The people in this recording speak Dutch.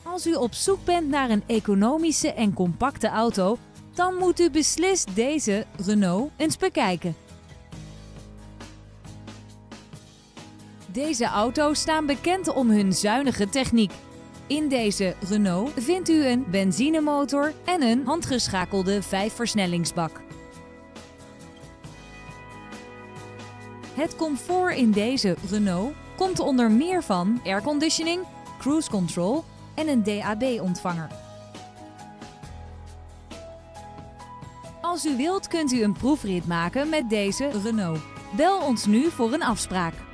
Als u op zoek bent naar een economische en compacte auto, dan moet u beslist deze Renault eens bekijken. Deze auto's staan bekend om hun zuinige techniek. In deze Renault vindt u een benzinemotor en een handgeschakelde 5-versnellingsbak. Het comfort in deze Renault komt onder meer van airconditioning, cruise control en een DAB-ontvanger. Als u wilt kunt u een proefrit maken met deze Renault. Bel ons nu voor een afspraak.